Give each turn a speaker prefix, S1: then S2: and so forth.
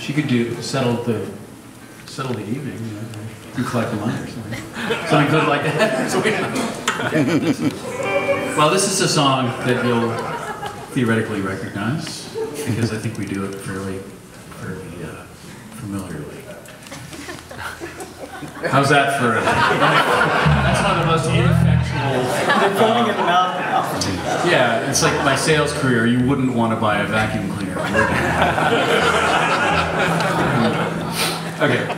S1: She could settle the evening, you know, and collect the money or something. Something good like that. Well, this is a song that you'll theoretically recognize, because I think we do it fairly familiarly. How's that for that's one of the most ineffectual...
S2: Foaming in the mouth.
S1: Yeah, it's like my sales career. You wouldn't want to buy a vacuum cleaner. Okay.